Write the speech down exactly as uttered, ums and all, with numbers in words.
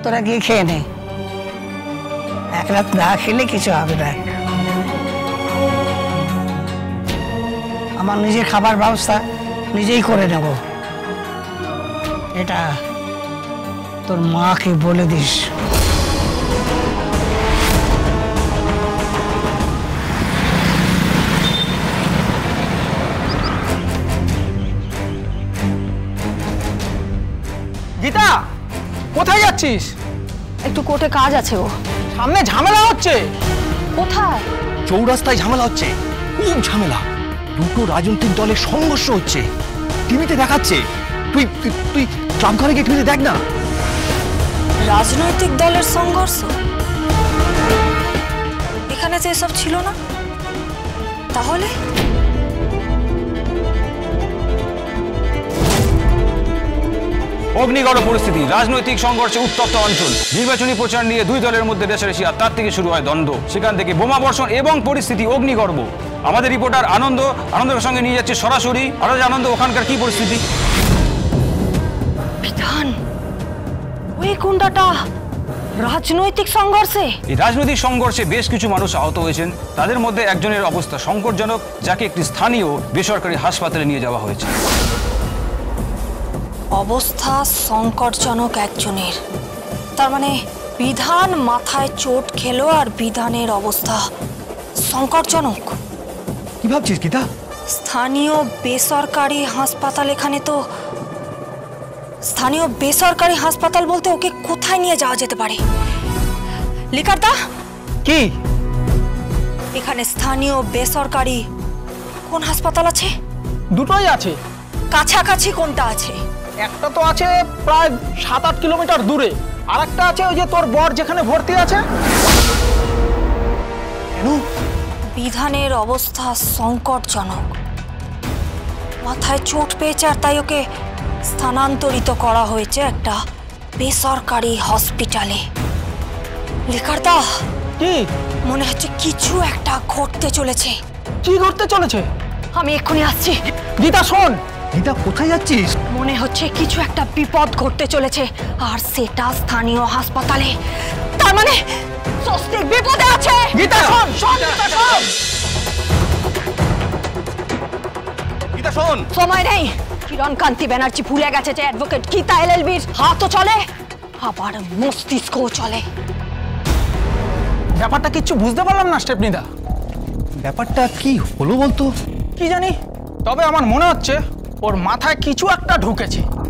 তোরা গিয়ে খেয়ে নে, এক রাত না খেলে কিছু হবে না। আমার নিজের খাবার ব্যবস্থা নিজেই করে নেব, এটা তোর মাকে বলে দিস। গীতা, কোথায় যাচ্ছিস? একটু কোর্টে কাজ আছে। ও সামনে ঝামেলা হচ্ছে। কোথায়? চৌরাস্তায় ঝামেলা হচ্ছে, খুব ঝামেলা। দুটো রাজনৈতিক দলের সংঘর্ষ হচ্ছে, টিভিতে দেখাচ্ছে। তুই তুই ট্রাম্প ঘরে গিয়ে টিভিতে দেখ না। রাজনৈতিক দলের সংঘর্ষ? এখানে তো এসব ছিল না। তাহলে অগ্নিগড় পরিস্থিতি, রাজনৈতিক সংঘর্ষে উত্তপ্ত অঞ্চল। নির্বাচনী প্রচার নিয়ে দুই দলের মধ্যে রেষারেষি, আর তার থেকে শুরু হয় দ্বন্দ্ব। সেখান থেকে বোমা বর্ষণ এবং পরিস্থিতি অগ্নিগর্ভ। আমাদের রিপোর্টার আনন্দ আনন্দের সঙ্গে নিয়ে যাচ্ছে সরাসরি। আর আনন্দ, ওখানকার কি পরিস্থিতি? বিধান, ওই গুন্ডাটা রাজনৈতিক সংঘর্ষে? এই রাজনৈতিক সংঘর্ষে বেশ কিছু মানুষ আহত হয়েছেন। তাদের মধ্যে একজনের অবস্থা সংকটজনক, যাকে একটি স্থানীয় বেসরকারি হাসপাতালে নিয়ে যাওয়া হয়েছে। অবস্থা সংকটজনক একজনের, তার মানে বিধান মাথায় চোট খেলো আর বিধানের অবস্থা সংকটজনক। কি ভাবছিস গীতা? স্থানীয় বেসরকারি হাসপাতাল? এখানে তো স্থানীয় বেসরকারি হাসপাতাল বলতে ওকে কোথায় নিয়ে যাওয়া যেতে পারে? লিকারদা, কি এখানে স্থানীয় বেসরকারি কোন হাসপাতাল আছে? দুটোই আছে। কাছাকাছি কোনটা আছে? একটা তো আছে প্রায় সাত আট কিলোমিটার দূরে, আর একটা আছে ওই যে তোর বর যেখানে ভর্তি আছে। কেন? বিধানের অবস্থা সংকটজনক, মাথায় চোট পেয়েছে, আর তাই ওকে স্থানান্তরিত করা হয়েছে একটা বেসরকারি হসপিটালে। লিকারদা, কি মনে হচ্ছে কিছু একটা ঘটতে চলেছে। কি ঘটতে চলেছে? আমি এক্ষুনি আসছি। গীতা শোন। গীতা, কোথায় যাচ্ছিস? মনে হচ্ছে কিছু একটা বিপদ ঘটতে চলেছে, আর সেটা স্থানীয় হাসপাতালে। তার মানে স্বস্তিক বিপদে আছে। গীতা শোন, শোন, গীতা শোন। গীতা শোন। সময় নেই। কিরণকান্তি ব্যানার্জি ভুলে গেছে যে অ্যাডভোকেট গীতা এলএলবির হাতও চলে, আবার মস্তিষ্কও চলে। ব্যাপারটা কিচ্ছু বুঝতে পারলাম না স্টেপনিদা। ব্যাপারটা কি হলো বলতো? কি জানি, তবে আমার মনে হচ্ছে ওর মাথায় কিছু একটা ঢুকেছে।